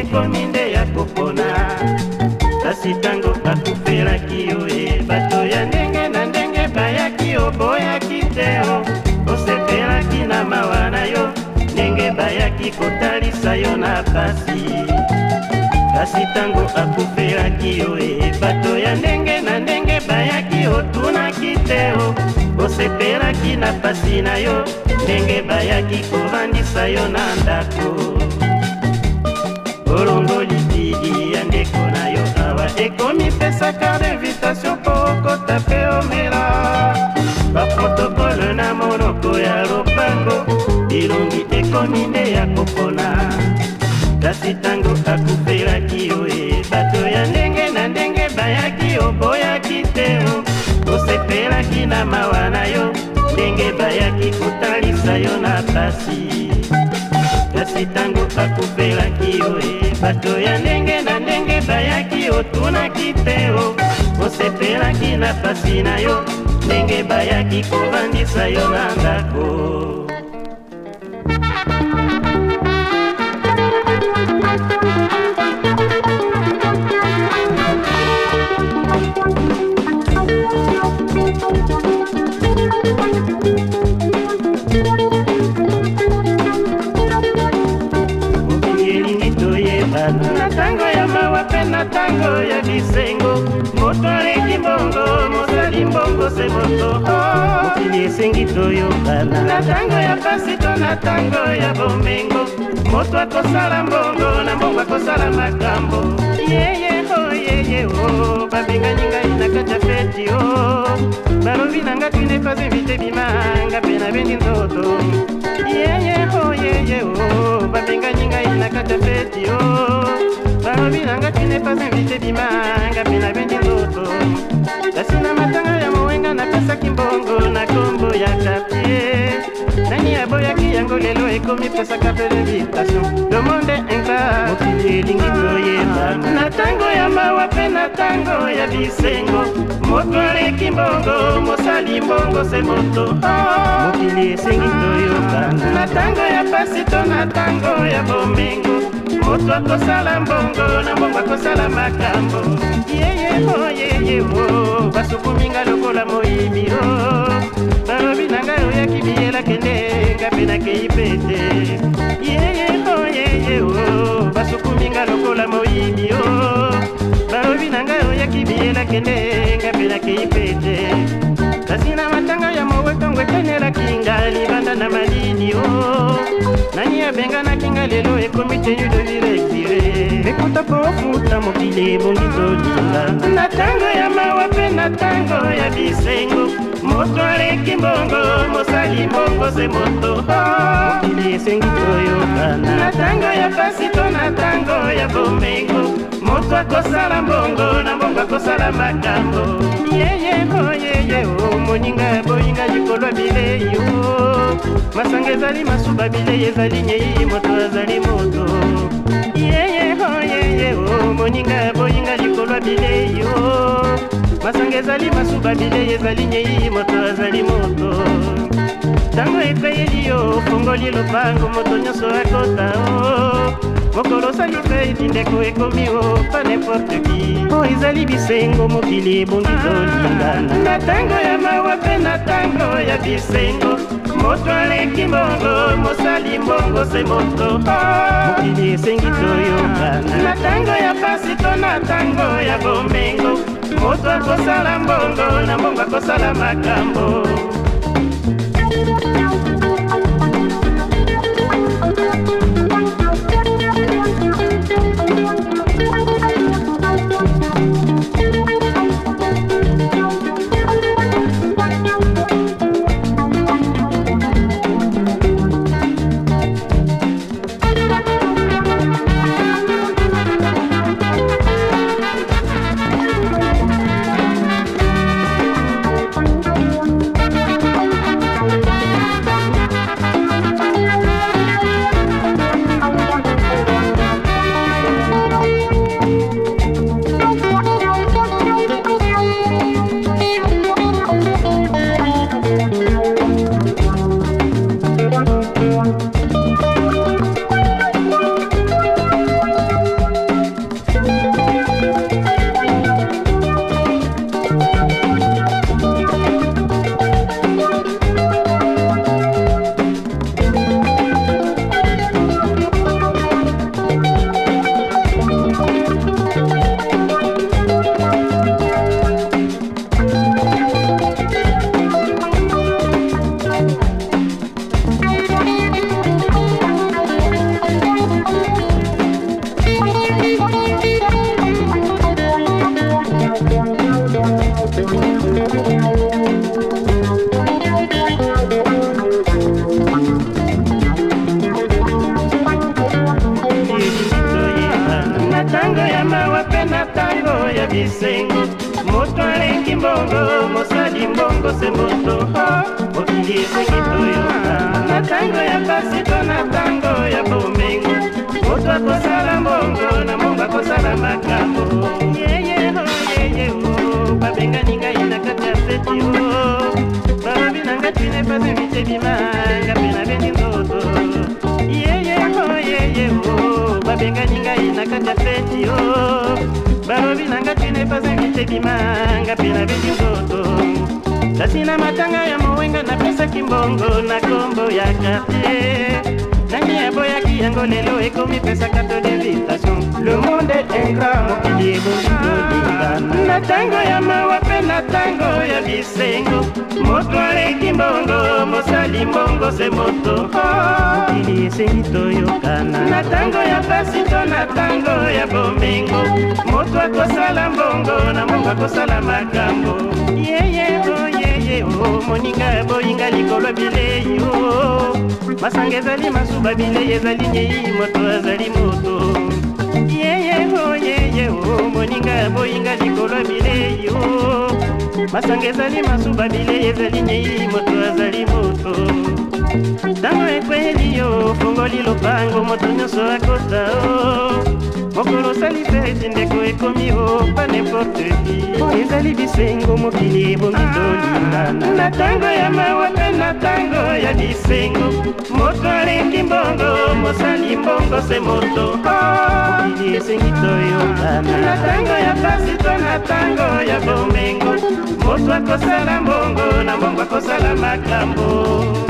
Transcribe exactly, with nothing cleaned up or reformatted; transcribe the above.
ekomi nde ya kopona. Kasi tango akufelaki yo e bato ya ndenge na ndenge bayaki oboyaki te o, osepelaki na mawa na yo ndenge bayaki kotalisa yo na pasi. Kasi tango akufelaki yo e bato ya ndenge na ndenge bayaki otunaki te o, osepelaki na pasi na yo ndenge bayaki kovandisa yo na ndako. Olongoli didi ya ndeko na yo awa ekomi pesa carte d'invitation po okota pe omela baprotokole na monoko ya lopango bilongi ekomi nde ya kopona. Kasi tango akufelaki yo e bato ya ndenge na ndenge bayaki oboyaki te o, osepelaki na mawa na yo ndenge bayaki kotalisa yo na pasi. Kasi tango akufelaki yo e bato ya ndenge na ndenge bayaki otunaki te o, osepelaki na pasi na yo ndenge bayaki kovandisa yo na ndako. Na tango ya mawa pe na tango ya bisengo, moto aleki mbongo mosali mbongo se moto mokili esengi toyokana. Na tango ya pasi to na tango ya bomengo, moto akosala mbongo na mbongo akosala makambo. Yeye ho yeye ho babengani ngai na kati ya feti o, balobi na nga tu n'es pas invité bimanga pe na bendi nzoto. Yeye ho yeye ho babengani ngai na kati ya feti o, balobi na nga tu n'es pas invité bimanga pe na bendi nzoto. Kasi na matanga ya mowenga napesaki mbongo na kombo ya quartier, nani aboyaki yango lelo ekomi pesa carte d'invitation. Le monde est ingrat, mokili elingi toyeba. Na tango ya mawa pe na tango ya bisengo, moto aleki mbongo mosali mbongo se moto mokili esengi toyokana. Na tango ya pasi to na tango ya bomengo, moto akosala mbongo na mbongo akosala makambo. Yeye ho yeye ho basukuminga lokola moyibi o, balobi na ngai oyaki biyela kende nga pe nakei pete. Yeye ho yeye ho basukuminga lokola moyibi o, balobi na ngai oyaki biyela kende nga pe nakei pete. Kasi na matanga ya mowetongo etenelaki nga libanda na malili o, nani abenganaki nga lelo ekomi tenu de vile expire. Ekuta po ofuta mokili ebongi tolinga. Na tango ya mawa pe na tango ya bisengo, moto aleki mbongo mosali mbongo se moto mokili esengi toyokana. Na tango ya pasi to na tango ya bomengo, moto akosala mbongo na mbongo akosala makambo. Yeye ho yeye ho moninga boyinga likolo bilei o, masanga ezali masuba bilei ezali nyei moto azali moto. Yeye ho yeye ho moninga boyinga likolo bilei o, masanga ezali masuba bilei ezali nyei moto azali moto. Tango ekayeli yo fongoli lopango moto nyonso akota o, mokolo osali mpe etindeko ekomi o pa n'importe qui o, ezali bisengo mokili ebongi tolingana. Na tango ya mawa pe na tango ya bisengo, moto aleki mbongo mosali mbongo se moto mokili esengi toyokana. Na tango ya pasi to na tango ya bomengo, moto akosala mbongo na mbongo akosala makambo. bisengo moto alengi mbongo mosali mbongo se moto mokili esengi toyokana na tango ya pasi to na tango ya bomengo moto akosala mbongo na mbongo akosala makambo yeyeho yeyeho babengani ngai na kati ya feti o balobi na nga tine pasi mite bimanga mpe na bendi nzoto yeyeho yeyeho babengani ngai na kati ya feti o balobi na nga tine pasi mite bimanga mpe na bendi nzoto kasi na matanga ya mowenga napesaki mbongo na kombo ya quartier nangi eboyaki yango lelo ekomi pesa carte d'invitation le monde est ingrat mokili ebongi tolingana na tango ya mawa mpe na tango ya bisengo moto aleki mbongo mosali mbongo se moto mokili esengi toyokana na tango ya pasi to na tango ya bomengo moto akosala mbongo na mbongo akosala makambo yeyeho yeyeho moninga boyinga likolo bilei o masanga ezali masuba bilei ezali nyei moto azali moto yeyeho yeyeho moninga boyinga likolo bilei o masanga ezali masuba bilei ezali nyei moto azali moto ntango ekweli yo fongoli lopango moto nyonso akota o mokolo osali feti ndeko ekomi o pa nimporte qui oyo ezali bisengo mokili ebongi tolingana na tango ya mawa mpe na tango ya bisengo moto alengi mbongo mosali mbongo se moto mokili esengi toyokana na tango ya pasi to na tango ya bomengo moto akosala mbongo na mbongo akosala makambo